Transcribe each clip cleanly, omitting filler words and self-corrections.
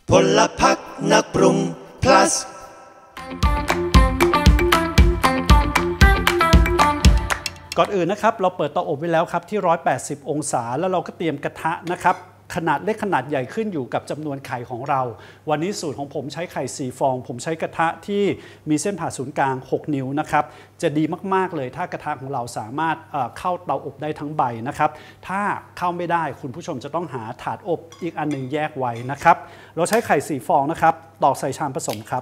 พลพรรคนักปรุง plus ก่อนอื่นนะครับเราเปิดเตาอบไว้แล้วครับที่180องศาแล้วเราก็เตรียมกระทะนะครับขนาดเล็กขนาดใหญ่ขึ้นอยู่กับจำนวนไข่ของเราวันนี้สูตรของผมใช้ไข่4ฟองผมใช้กระทะที่มีเส้นผ่าศูนย์กลาง6นิ้วนะครับจะดีมากๆเลยถ้ากระทะของเราสามารถเข้าเตาอบได้ทั้งใบนะครับถ้าเข้าไม่ได้คุณผู้ชมจะต้องหาถาดอบอีกอันหนึ่งแยกไว้นะครับเราใช้ไข่4ฟองนะครับตอกใส่ชามผสมครับ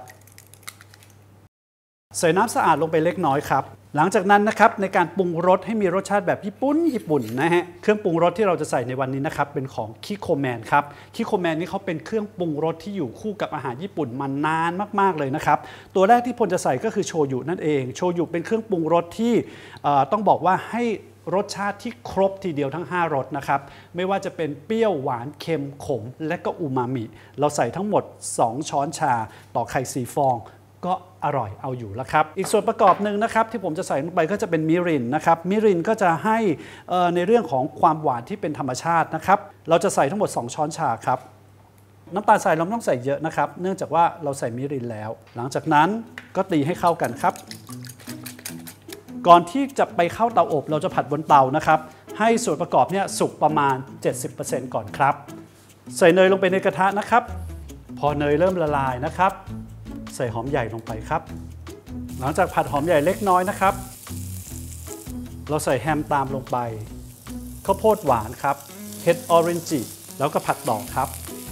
ใส่น้ำสะอาดลงไปเล็กน้อยครับหลังจากนั้นนะครับในการปรุงรสให้มีรสชาติแบบญี่ปุ่นนะฮะเครื่องปรุงรสที่เราจะใส่ในวันนี้นะครับเป็นของคิโคแมนครับคิโคแมนนี่เขาเป็นเครื่องปรุงรสที่อยู่คู่กับอาหารญี่ปุ่นมานานมากๆเลยนะครับตัวแรกที่พลจะใส่ก็คือโชยุนั่นเองโชยุเป็นเครื่องปรุงรสที่ต้องบอกว่าให้รสชาติที่ครบทีเดียวทั้ง5รสนะครับไม่ว่าจะเป็นเปรี้ยวหวานเค็มขมและก็อูมามิเราใส่ทั้งหมด2ช้อนชาต่อไข่4ฟองก็อร่อยเอาอยู่แล้วครับอีกส่วนประกอบหนึ่งนะครับที่ผมจะใส่ลงไปก็จะเป็นมิรินนะครับมิรินก็จะให้ในเรื่องของความหวานที่เป็นธรรมชาตินะครับเราจะใส่ทั้งหมด2ช้อนชาครับน้ำตาลทรายเราไม่ต้องใส่เยอะนะครับเนื่องจากว่าเราใส่มิรินแล้วหลังจากนั้นก็ตีให้เข้ากันครับก่อนที่จะไปเข้าเตาอบเราจะผัดบนเตานะครับให้ส่วนประกอบเนี่ยสุกประมาณ 70% ก่อนครับใส่เนยลงไปในกระทะนะครับพอเนยเริ่มละลายนะครับใส่หอมใหญ่ลงไปครับหลังจากผัดหอมใหญ่เล็กน้อยนะครับเราใส่แฮมตามลงไปข้าวโพดหวานครับเห็ดออเรนจิแล้วก็ผัดต่อครับ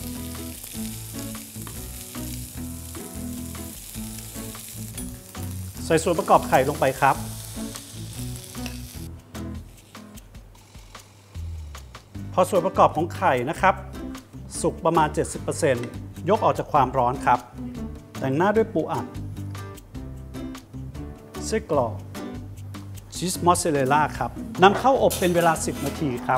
ใส่ส่วนประกอบไข่ลงไปครับพอส่วนประกอบของไข่นะครับสุกประมาณ 70% ยกออกจากความร้อนครับแต่งหน้าด้วยปูอัดไส้กรอกชีสมอสซาเรลล่าครับนำเข้าอบเป็นเวลา10นาทีครับ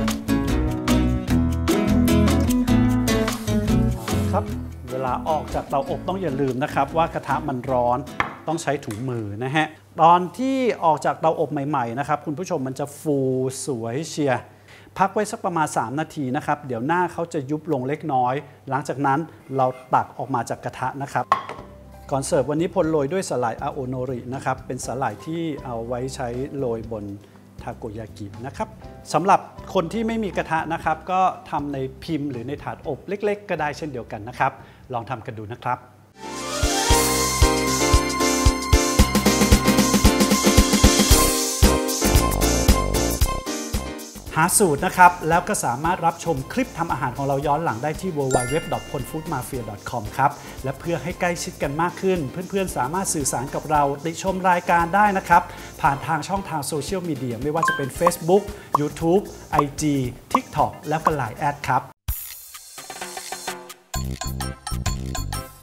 เวลาออกจากเตาอบต้องอย่าลืมนะครับว่ากระทะมันร้อนต้องใช้ถุงมือนะฮะตอนที่ออกจากเตาอบใหม่ๆนะครับคุณผู้ชมมันจะฟูสวยเชียร์พักไว้สักประมาณ3นาทีนะครับเดี๋ยวหน้าเขาจะยุบลงเล็กน้อยหลังจากนั้นเราตักออกมาจากกระทะนะครับก่อนเสิร์ฟวันนี้พลโรยด้วยสาหร่ายอาโอโนรินะครับเป็นสาหร่ายที่เอาไว้ใช้โรยบนทาโกยากินะครับสำหรับคนที่ไม่มีกระทะนะครับก็ทำในพิมพ์หรือในถาดอบเล็กๆก็ได้เช่นเดียวกันนะครับลองทำกันดูนะครับหาสูตรนะครับแล้วก็สามารถรับชมคลิปทำอาหารของเราย้อนหลังได้ที่ www.polfoodmafia.com ครับและเพื่อให้ใกล้ชิดกันมากขึ้นเพื่อนๆสามารถสื่อสารกับเราติชมรายการได้นะครับผ่านทางช่องทางโซเชียลมีเดียไม่ว่าจะเป็น Facebook YouTube IG TikTok และก็ LINE แอดครับ